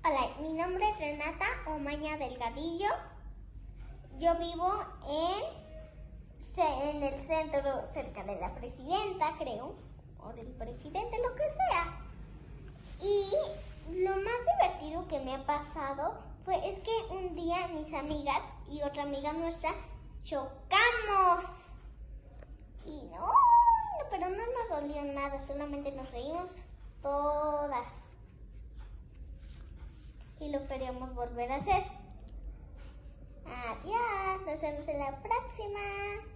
Hola, mi nombre es Renata Omaña Delgadillo. Yo vivo en el centro, cerca de la presidenta, creo, o del presidente, lo que sea. Y lo más divertido que me ha pasado es que un día mis amigas y otra amiga nuestra chocamos. Y pero no nos dolió nada, solamente nos reímos todas. Y lo queríamos volver a hacer. Adiós, nos vemos en la próxima.